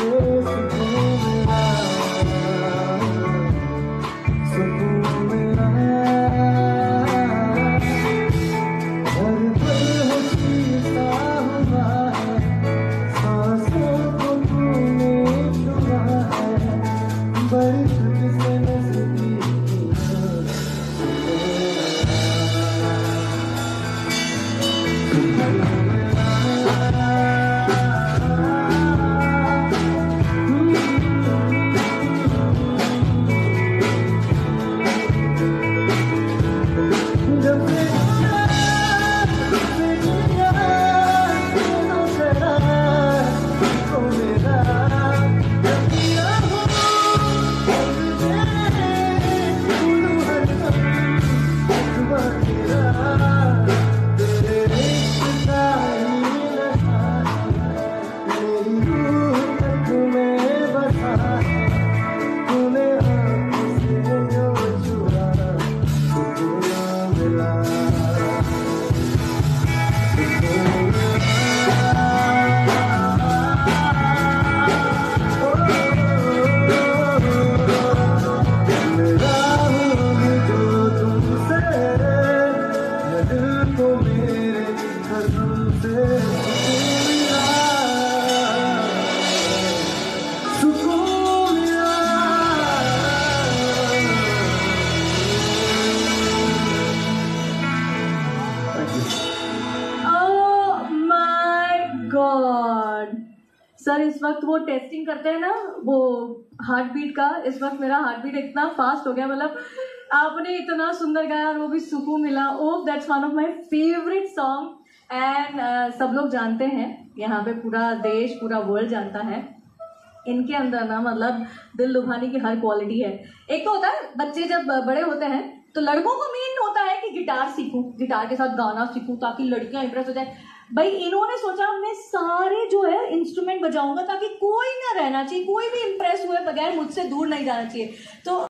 God sir, इस वक्त वो टेस्टिंग करते हैं ना वो हार्ट बीट का, इस वक्त मेरा हार्ट बीट इतना फास्ट हो गया, मतलब आपने इतना सुंदर गाया और वो भी सुकून मिला। Oh, that's one of my favourite song and सब लोग जानते हैं, यहाँ पे पूरा देश पूरा वर्ल्ड जानता है, इनके अंदर ना मतलब दिल लुभाने की हर क्वालिटी है। एक तो होता है बच्चे जब बड़े होते हैं तो लड़कों को मेन होता है कि गिटार सीखूं, गिटार के साथ गाना सीखूं ताकि लड़कियां इंप्रेस हो जाए। भाई इन्होंने सोचा मैं सारे जो है इंस्ट्रूमेंट बजाऊंगा ताकि कोई ना रहना चाहिए, कोई भी इंप्रेस हुए बगैर मुझसे दूर नहीं जाना चाहिए। तो